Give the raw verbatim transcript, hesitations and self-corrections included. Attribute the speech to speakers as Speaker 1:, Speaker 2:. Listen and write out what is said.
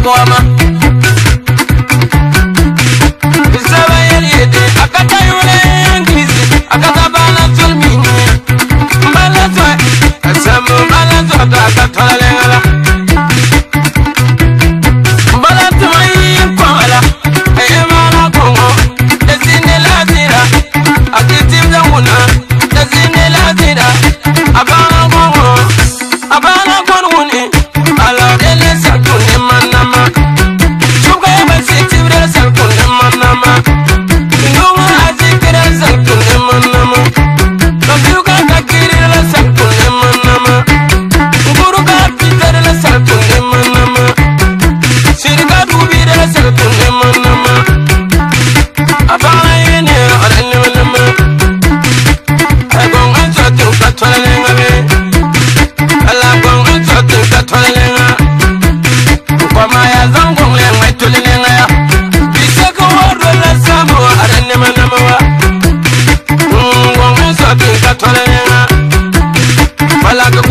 Speaker 1: Boma. Isaba yede akata yule ngisi akata bala tulmini bala twa asamu bala twa akata lengala bala twa kwala e mala kongo desine la tira akitim da wona desine la tira abana kongo abana konwoni ala dele sakune manama chuka ba sitibra sakune manama nunga azikira sakune manama kabuka kakirira sakune manama nguruka pitara sakune manama sirika dubira sakune manama abana yene arane manama agonga chatu katwale ngabe ala gonga chatu katwale Kama ya zangu mlenga tulinenga ya Biseko warwela samu arane manamawa Mungu mwiso kinka tulinenga Malaga